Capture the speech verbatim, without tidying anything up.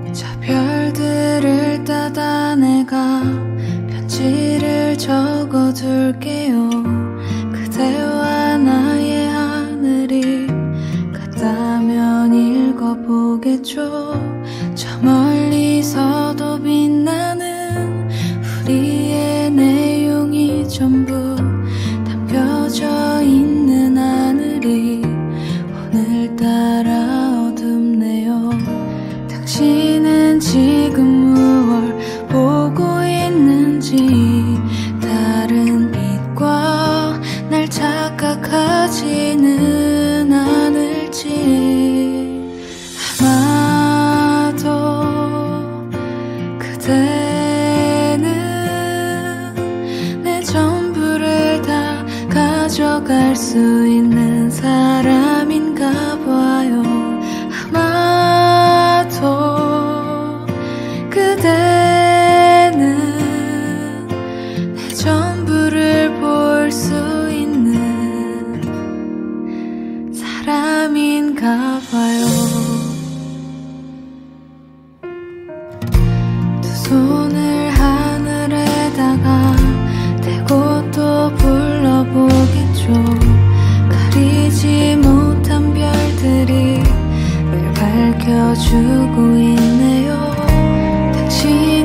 저 별들을 따다 내가 편지를 적어둘게요. 그대와 나의 하늘이 같다면 읽어보겠죠. 저 멀리서도 빛나는 우리의 내용이 전부 담겨져 있는 하늘이 오늘따라 어둡네요. 당신은 지금 무얼 보고 있는지 다른 빛과 날 착각하지는 않을지. 아마도 그대는 내 전부를 다 가져갈 수 있는 사람인가 봐요. 아마도 그대는 내 전부를 볼 수 있는 사람인가 봐요. 두 손을 하늘에다가 대고 또 불러보겠죠. 가리지 못한 별들이 늘 밝혀주고 있네요. 당신